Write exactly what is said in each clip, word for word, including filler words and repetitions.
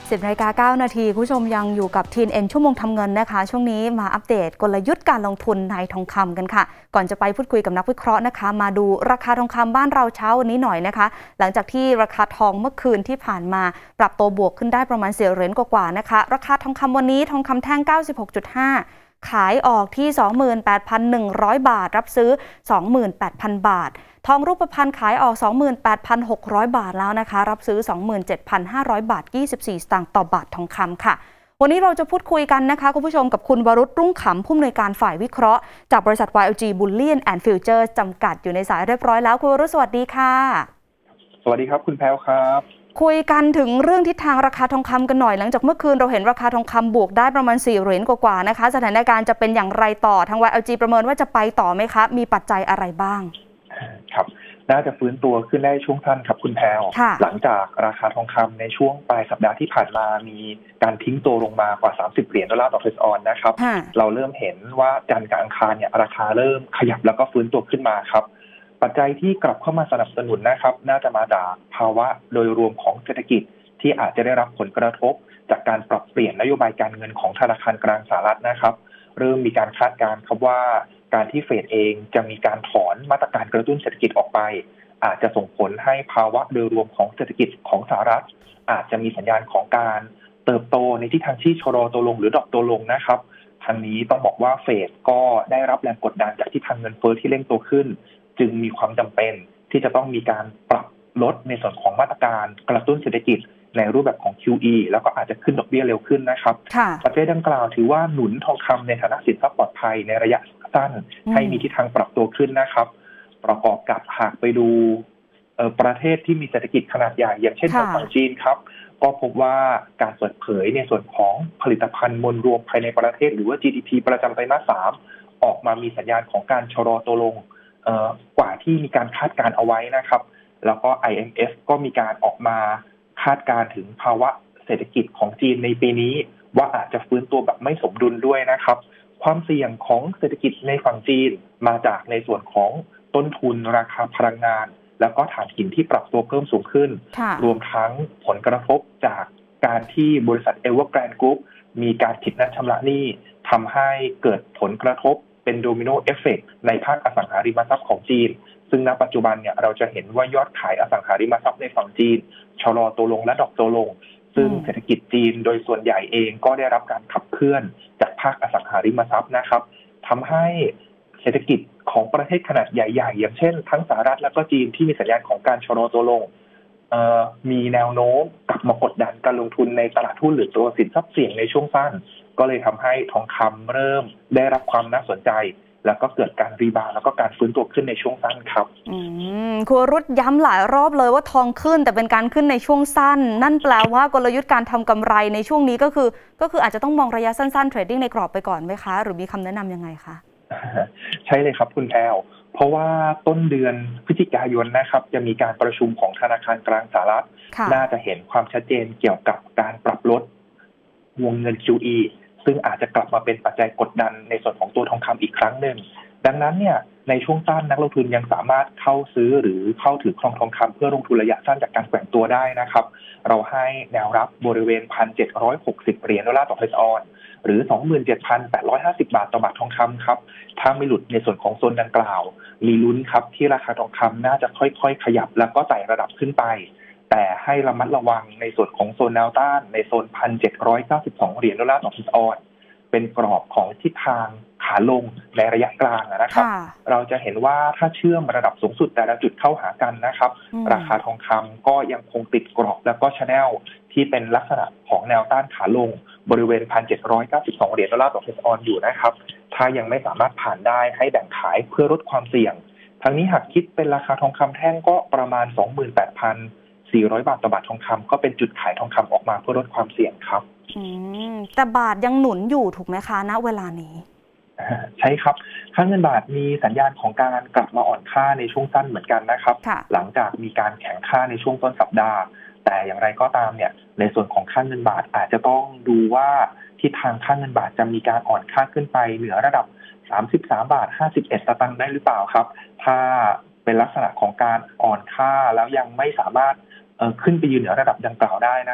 สิบนาฬิกาเก้านาทีคุณผู้ชมยังอยู่กับ ที เอ็น เอ็น ชั่วโมงทำเงินนะคะช่วงนี้มาอัปเดตกลยุทธ์การลงทุนในทองคำกันค่ะก่อนจะไปพูดคุยกับนักวิเคราะห์นะคะมาดูราคาทองคำบ้านเราเช้าวันนี้หน่อยนะคะหลังจากที่ราคาทองเมื่อคืนที่ผ่านมาปรับตัวบวกขึ้นได้ประมาณสี่เหรียญกว่าๆนะคะราคาทองคำวันนี้ทองคำแท่ง เก้าสิบหกจุดห้า ขายออกที่ สองหมื่นแปดพันหนึ่งร้อย บาทรับซื้อ สองหมื่นแปดพัน บาททองรูปพรรณขายออก สองหมื่นแปดพันหกร้อย บาทแล้วนะคะรับซื้อ สองหมื่นเจ็ดพันห้าร้อย บาทยี่สิบสี่สตางค์ต่อบาททองคำค่ะวันนี้เราจะพูดคุยกันนะคะคุณผู้ชมกับคุณวรุษรุ่งขำผู้อำนวยการฝ่ายวิเคราะห์จากบริษัท วาย แอล จี Bullion and Futures จำกัดอยู่ในสายเรียบร้อยแล้วคุณวรุษสวัสดีค่ะสวัสดีครับคุณแพรวครับคุยกันถึงเรื่องทิศทางราคาทองคำกันหน่อยหลังจากเมื่อคืนเราเห็นราคาทองคำบวกได้ประมาณสี่เหรียญกว่าๆนะคะสถานการณ์จะเป็นอย่างไรต่อทาง วาย แอล จี ประเมินว่าจะไปต่อไหมคะมีปัจจัยอะไรบ้างครับน่าจะฟื้นตัวขึ้นได้ช่วงสั้นครับคุณแพรวหลังจากราคาทองคำในช่วงปลายสัปดาห์ที่ผ่านมามีการทิ้งตัวลงมากว่าสามสิบเหรียญดอลลาร์ต่อเฟสออนนะครับเราเริ่มเห็นว่าจันทร์กับอังคารเนี่ยราคาเริ่มขยับแล้วก็ฟื้นตัวขึ้นมาครับปัจจัยที่กลับเข้ามาสนับสนุนนะครับน่าจะมาจากภาวะโดยรวมของเศรษฐกิจที่อาจจะได้รับผลกระทบจากการปรับเปลี่ยนนโยบายการเงินของธนาคารกลางสหรัฐนะครับเริ่มมีการคาดการณ์ครับว่าการที่เฟดเองจะมีการถอนมาตรการกระตุ้นเศรษฐกิจออกไปอาจจะส่งผลให้ภาวะโดยรวมของเศรษฐกิจของสหรัฐอาจจะมีสัญญาณของการเติบโตในทิศทางที่ชะลอตัวลงหรือดรอปตัวลงนะครับทางนี้ต้องบอกว่าเฟดก็ได้รับแรงกดดันจากทิศทางเงินเฟ้อที่เร่งตัวขึ้นจึงมีความจำเป็นที่จะต้องมีการปรับลดในส่วนของมาตรการกระตุ้นเศรษฐกิจในรูปแบบของ คิว อี แล้วก็อาจจะขึ้นดอกเบี้ยเร็วขึ้นนะครับปัจจัยดังกล่าวถือว่าหนุนทองคำในฐานะสินทรัพย์ปลอดภัยในระยะสั้นให้มีทิศทางปรับตัวขึ้นนะครับประกอบกับหากไปดูประเทศที่มีเศรษฐกิจขนาดใหญ่อย่างเช่นฝั่งจีนครับก็พบว่าการเปิดเผยในส่วนของผลิตภัณฑ์มวลรวมภายในประเทศหรือว่า จี ดี พี ประจำไตรมาสสามออกมามีสัญญาณของการชะลอตัวลงกว่าที่มีการคาดการเอาไว้นะครับแล้วก็ ไอ เอ็ม เอฟ ก็มีการออกมาคาดการถึงภาวะเศรษฐกิจของจีนในปีนี้ว่าอาจจะฟื้นตัวแบบไม่สมดุลด้วยนะครับความเสี่ยงของเศรษฐกิจในฝั่งจีนมาจากในส่วนของต้นทุนราคาพลังงานแล้วก็ถ่านหินที่ปรับตัวเพิ่มสูงขึ้นรวมทั้งผลกระทบจากการที่บริษัท Evergrande Group มีการผิดนัดชำระหนี้ทำให้เกิดผลกระทบเป็นโดมิโนเอฟเฟกต์ในภาคอสังหาริมทรัพย์ของจีนซึ่งณปัจจุบันเนี่ยเราจะเห็นว่ายอดขายอสังหาริมทรัพย์ในฝั่งจีนชะลอตัวลงและดรอปตัวลงซึ่งเศรษฐกิจจีนโดยส่วนใหญ่เองก็ได้รับการขับเคลื่อนจากภาคอสังหาริมทรัพย์นะครับทำให้เศรษฐกิจของประเทศขนาดใหญ่ๆอย่างเช่นทั้งสหรัฐและก็จีนที่มีสัญญาณของการชะลอตัวลงมีแนวโน้มกลับมากดดันการลงทุนในตลาดหุ้นหรือตัวสินทรัพย์เสี่ยงในช่วงสั้นก็เลยทำให้ทองคำเริ่มได้รับความน่าสนใจแล้วก็เกิดการรีบาวด์แล้วก็การฟื้นตัวขึ้นในช่วงสั้นครับอืมคุณรุตย้ำหลายรอบเลยว่าทองขึ้นแต่เป็นการขึ้นในช่วงสั้นนั่นแปลว่ากลยุทธ์การทำกำไรในช่วงนี้ก็คือก็คืออาจจะต้องมองระยะสั้นๆเทรดดิ้งในกรอบไปก่อนไหมคะหรือมีคำแนะนำยังไงคะใช่เลยครับคุณแอลเพราะว่าต้นเดือนพฤศจิกายนนะครับจะมีการประชุมของธนาคารกลางสหรัฐน่าจะเห็นความชัดเจนเกี่ยวกับการปรับลดวงเงิน คิว อี ซึ่งอาจจะกลับมาเป็นปัจจัยกดดันในส่วนของตัวทองคำอีกครั้งหนึ่งดังนั้นเนี่ยในช่วงสั้นนักลงทุนยังสามารถเข้าซื้อหรือเข้าถือครองทองคำเพื่อลงทุนระยะสั้นจากการแกว่งตัวได้นะครับเราให้แนวรับบริเวณ หนึ่งพันเจ็ดร้อยหกสิบ เหรียญดอลลาร์ต่อเฟสออนหรือ สองหมื่นเจ็ดพันแปดร้อยห้าสิบ บาทต่อบาททองคำครับถ้าไม่หลุดในส่วนของโซนดังกล่าวมีลุ้นครับที่ราคาทองคำน่าจะค่อยๆขยับแล้วก็ไต่ระดับขึ้นไปแต่ให้ระมัดระวังในส่วนของโซนแนวต้านในโซน หนึ่งพันเจ็ดร้อยเก้าสิบสอง เหรียญดอลลาร์ต่อเฟสออนเป็นกรอบของทิศทางขาลงในระยะกลางนะครับเราจะเห็นว่าถ้าเชื่อมระดับสูงสุดแต่ละจุดเข้าหากันนะครับราคาทองคำก็ยังคงติดกรอบแล้วก็ชแนลที่เป็นลักษณะของแนวต้านขาลงบริเวณ หนึ่งพันเจ็ดร้อยเก้าสิบสอง เหรียญดอลลาร์ต่อเฟสออนอยู่นะครับถ้ายังไม่สามารถผ่านได้ให้แบ่งขายเพื่อลดความเสี่ยงทั้งนี้หากคิดเป็นราคาทองคำแท่งก็ประมาณ สองหมื่นแปดพันสี่ร้อย บาทต่อบาททองคำก็เป็นจุดขายทองคำออกมาเพื่อลดความเสี่ยงครับอืมแต่บาทยังหนุนอยู่ถูกไหมคะณเวลานี้ใช่ครับค่าเงินบาทมีสัญญาณของการกลับมาอ่อนค่าในช่วงสั้นเหมือนกันนะครับหลังจากมีการแข็งค่าในช่วงต้นสัปดาห์แต่อย่างไรก็ตามเนี่ยในส่วนของค่าเงินบาทอาจจะต้องดูว่าทิศทางค่าเงินบาทจะมีการอ่อนค่าขึ้นไปเหนือระดับสามสิบสามบาทห้าสิบเอ็ดสตางค์ได้หรือเปล่าครับถ้าเป็นลักษณะของการอ่อนค่าแล้วยังไม่สามารถขึ้นไปยืนเหนือระดับดังกล่าวได้นะครับ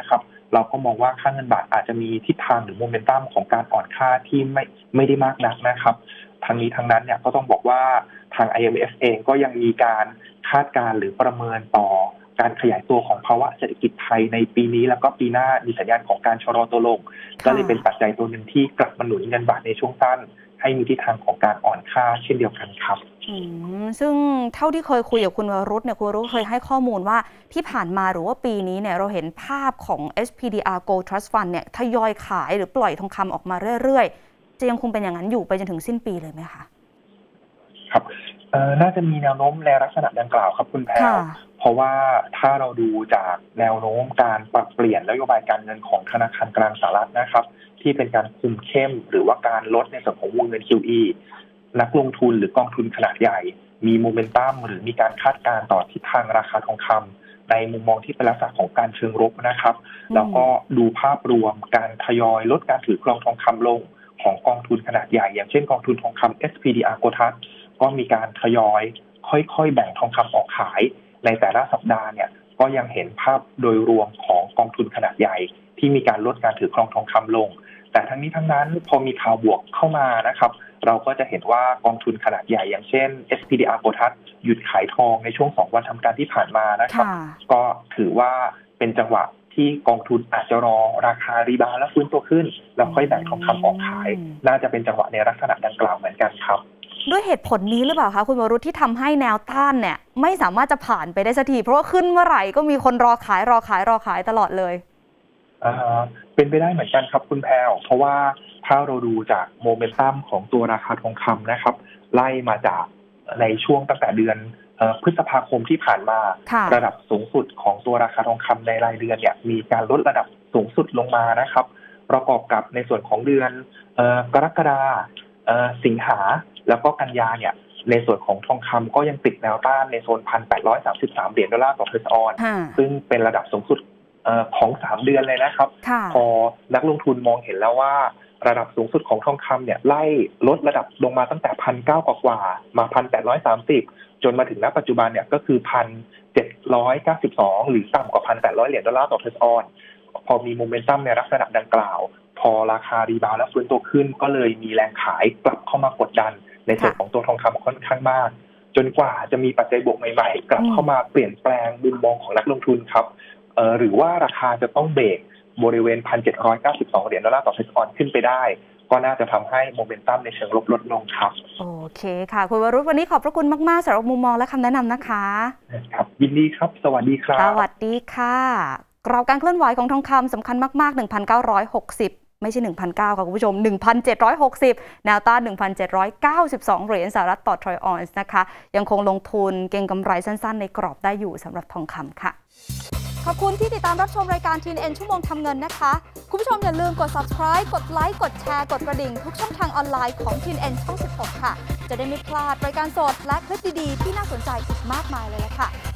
เราก็มองว่าค่าเงินบาทอาจจะมีทิศทางหรือโมเมนตัมของการอ่อนค่าที่ไม่ไม่ได้มากนักนะครับทางนี้ทางนั้นเนี่ยก็ต้องบอกว่าทาง ไอ เอ็ม เอฟ เองก็ยังมีการคาดการณ์หรือประเมินต่อการขยายตัวของภาวะเศรษฐกิจไทยในปีนี้แล้วก็ปีหน้ามีสัญญาณของการชะลอตัวลงก็เลยเป็นปัจจัยตัวหนึ่งที่กลับมาหนุนเงินบาทในช่วงสั้นให้มีทิศทางของการอ่อนค่าเช่นเดียวกันครับอืมซึ่งเท่าที่เคยคุยกับคุณวรุษเนี่ยคุณวรุษเคยให้ข้อมูลว่าที่ผ่านมาหรือว่าปีนี้เนี่ยเราเห็นภาพของ เอส พี ดี อาร์ Gold Trust Fund เนี่ยทยอยขายหรือปล่อยทองคำออกมาเรื่อยๆจะยังคงเป็นอย่างนั้นอยู่ไปจนถึงสิ้นปีเลยไหมคะครับเอ่อน่าจะมีแนวโน้มในลักษณะดังกล่าวครับคุณแพรวเพราะว่าถ้าเราดูจากแนวโน้มการปรับเปลี่ยนนโยบายการเงินของธนาคารกลางสหรัฐนะครับที่เป็นการคุมเข้มหรือว่าการลดในส่วนของวงเงิน คิว อี นักลงทุนหรือกองทุนขนาดใหญ่มีโมเมนตัมหรือมีการคาดการณ์ต่อทิศทางราคาทองคำในมุมมองที่เป็นลักษณะของการเชิงรุกนะครับแล้วก็ดูภาพรวมการทยอยลดการถือครองทองคำลงของกองทุนขนาดใหญ่อย่างเช่นกองทุนทองคำ เอส พี ดี อาร์ Gold Trust ก็มีการทยอยค่อยๆแบ่งทองคำออกขายในแต่ละสัปดาห์เนี่ยก็ยังเห็นภาพโดยรวมของกองทุนขนาดใหญ่ที่มีการลดการถือครองทองคำลงแต่ทั้งนี้ทั้งนั้นพอมีข่าวบวกเข้ามานะครับเราก็จะเห็นว่ากองทุนขนาดใหญ่อย่างเช่น เอส พี ดี อาร์ Gold Trust หยุดขายทองในช่วงสองวันทำการที่ผ่านมานะครับก็ถือว่าเป็นจังหวะที่กองทุนอาจจะรอราคารีบาวด์และฟื้นตัวขึ้นแล้วค่อยแบ่งทองคำออกขายน่าจะเป็นจังหวะในลักษณะดังกล่าวเหมือนกันครับด้วยเหตุผลนี้หรือเปล่าคะคุณวรุษที่ทำให้แนวต้านเนี่ยไม่สามารถจะผ่านไปได้สักทีเพราะว่าขึ้นเมื่อไหร่ก็มีคนรอขายรอขายรอขายตลอดเลยอ่าเป็นไปได้เหมือนกันครับคุณแพรวเพราะว่าถ้าเราดูจากโมเมนตัมของตัวราคาทองคำนะครับไล่มาจากในช่วงตั้งแต่เดือนพฤษภาคมที่ผ่านมาระดับสูงสุดของตัวราคาทองคำในรายเดือนเนี่ยมีการลดระดับสูงสุดลงมานะครับประกอบกับในส่วนของเดือนกรกฎาคมสิงหาแล้วก็กันยาเนี่ยในส่วนของทองคำก็ยังติดแนวต้านในโซน หนึ่งพันแปดร้อยสามสิบสาม เหรียญดอลลาร์ต่อออนซ์ออนซึ่งเป็นระดับสูงสุดของสามเดือนเลยนะครับพอนักลงทุนมองเห็นแล้วว่าระดับสูงสุดของทองคำเนี่ยไล่ลดระดับลงมาตั้งแต่ หนึ่งพันเก้าร้อย กว่ามา หนึ่งพันแปดร้อยสามสิบ จนมาถึงณปัจจุบันเนี่ยก็คือ หนึ่งพันเจ็ดร้อยเก้าสิบสอง หรือต่ำกว่า หนึ่งพันแปดร้อย เหรียญดอลลาร์ต่อออนซ์ออนพอมีโมเมนตัมในลักษณะดังกล่าวพอราคารีบาวด์และฟื้นตัวขึ้นก็เลยมีแรงขายกลับเข้ามากดดันในส่วนของตัวทองคำค่อนข้างมากจนกว่าจะมีปัจจัยบวกใหม่ๆกลับเข้ามาเปลี่ยนแปลงมุมมองของนักลงทุนครับเอ่อหรือว่าราคาจะต้องเบรกบริเวณ หนึ่งพันเจ็ดร้อยเก้าสิบสอง เหรียญดอลลาร์ต่อออนซ์ออนขึ้นไปได้ก็น่าจะทำให้โมเมนตัมในเชิงลบลดลงครับโอเคค่ะคุณวรุษวันนี้ขอบพระคุณมากๆสำหรับมุมมองและคำแนะนำนะคะครับยินดีครับสวัสดีครับสวัสดีค่ะกรอบการเคลื่อนไหวของทองคำสำคัญมากๆ หนึ่งพันเก้าร้อยหกสิบไม่ใช่ หนึ่งพันเก้าร้อย ค่ะคุณผู้ชม หนึ่งพันเจ็ดร้อยหกสิบ แนวต้าน หนึ่งพันเจ็ดร้อยเก้าสิบสอง เหรียญสหรัฐต่อทรอยออนซ์นะคะยังคงลงทุนเก็งกำไรสั้นๆในกรอบได้อยู่สำหรับทองคำค่ะขอบคุณที่ติดตามรับชมรายการ ที เอ็น เอ็น ชั่วโมงทำเงินนะคะคุณผู้ชมอย่าลืมกด ซับสไครบ์ กดไลค์กดแชร์กดกระดิ่งทุกช่องทางออนไลน์ของ ที เอ็น เอ็น ช่องสิบหกค่ะจะได้ไม่พลาดรายการสดและคลิปดีๆที่น่าสนใจอีกมากมายเลยละค่ะ